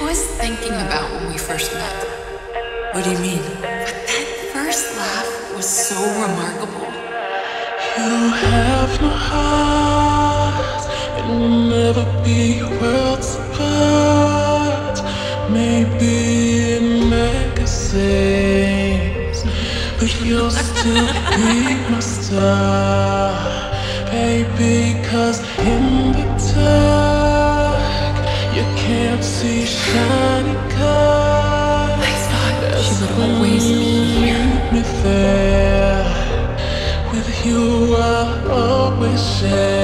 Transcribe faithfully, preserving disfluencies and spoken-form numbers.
was thinking about when we first met. What do you mean? But that first laugh was so remarkable. You have no heart, and we'll never be worlds apart. Maybe in magazines, but you'll still be my star, baby. 'Cause in the dark, you can't see shiny cars. I thought she would always be here. Me there. With you I'll always share.